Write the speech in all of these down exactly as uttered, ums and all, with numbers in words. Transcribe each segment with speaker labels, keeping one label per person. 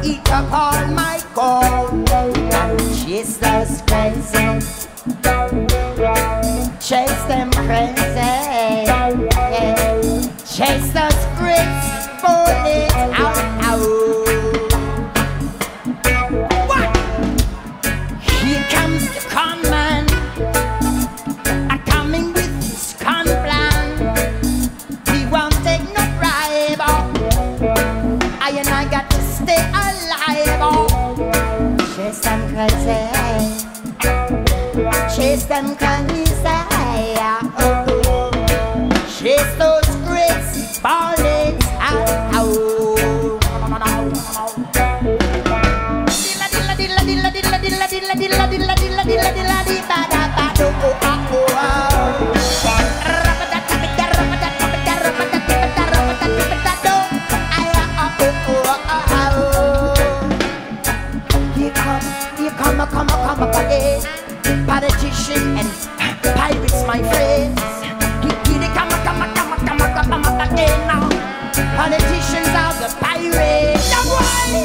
Speaker 1: eat up all my gold. Chase those crazy, chase them crazy, chase those grits, bullets out, out. What? Here comes the con man, a coming with his con plan. He won't take no bribe, oh. I and I got to stay alive, oh. Chase them crazy, chase them crazy, oh. Chase those grits, bullets out, out. Dilla dilla dilla dilla dilla dilla dilla dilla dilla dilla dilla di ba da ba do oh oh oh. Here come, here come, come, come again. Politician and pirates, my friends. Here come, come, come, come, come again now. Politicians are the pirates. That way.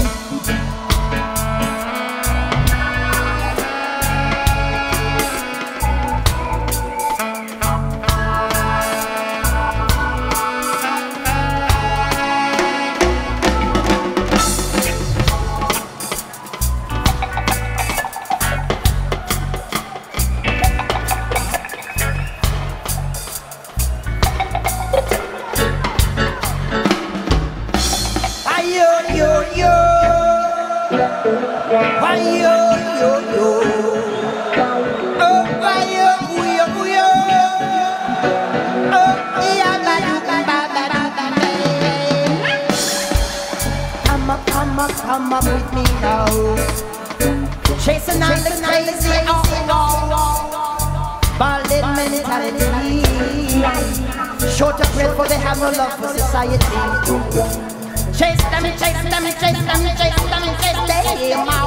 Speaker 1: Come up with me now. Chasing all the crazy, oh, oh. Baldhead mentality. Short of breath for they have no love for society. Chase them, chase them, chase them, chase them, chase them out.